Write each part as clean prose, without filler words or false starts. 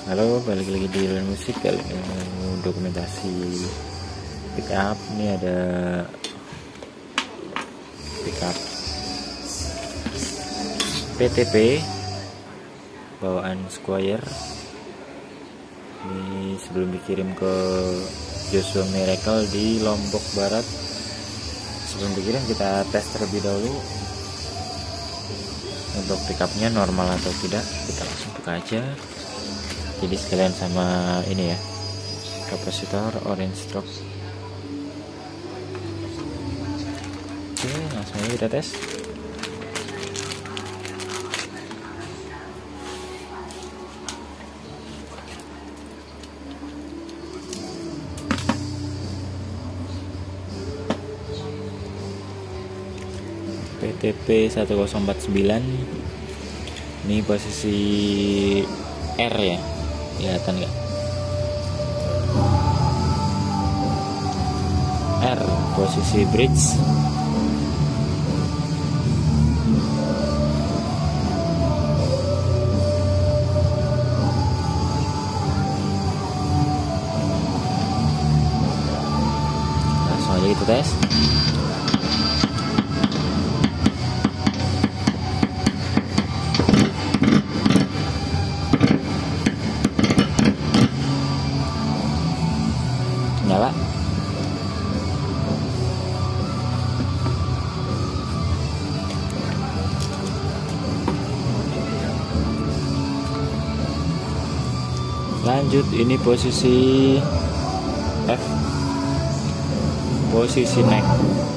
Halo, balik lagi di Land Musik. Kali ini mau dokumentasi pickup. Ini ada pickup PTP bawaan Squire. Ini sebelum dikirim ke Joshua Miracle di Lombok Barat. Sebelum dikirim kita tes terlebih dahulu untuk pickupnya normal atau tidak. Kita langsung buka aja. Jadi sekalian sama ini ya, kapasitor orange stroke. Oke, langsung aja kita tes. PTP 1049. Ini posisi R ya, kelihatan nggak? R posisi bridge. Langsung aja kita tes. Nyala. Lanjut, ini posisi F, posisi neck.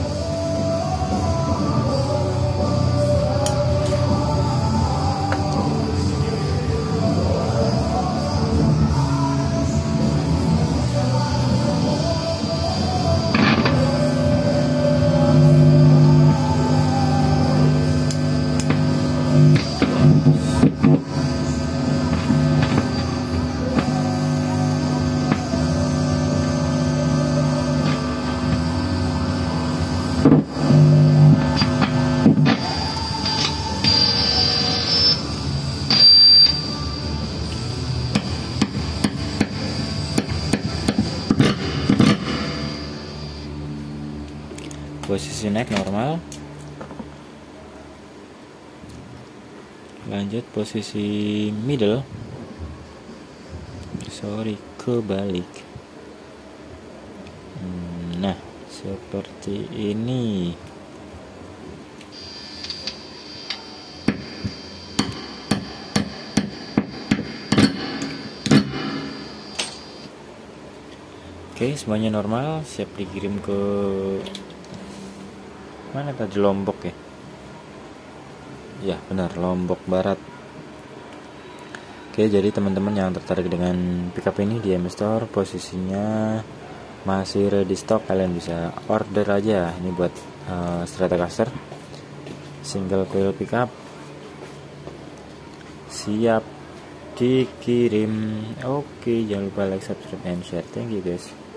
Posisi neck normal. Lanjut posisi middle. Sorry, kebalik. Nah, seperti ini. Oke, semuanya normal, siap dikirim ke mana tadi, Lombok ya? Ya benar, Lombok Barat. Oke, jadi teman-teman yang tertarik dengan pickup ini di MS Store, posisinya masih ready stock. Kalian bisa order aja. Ini buat Stratocaster single coil pickup, siap dikirim. Oke, jangan lupa like, subscribe, and share. Thank you guys.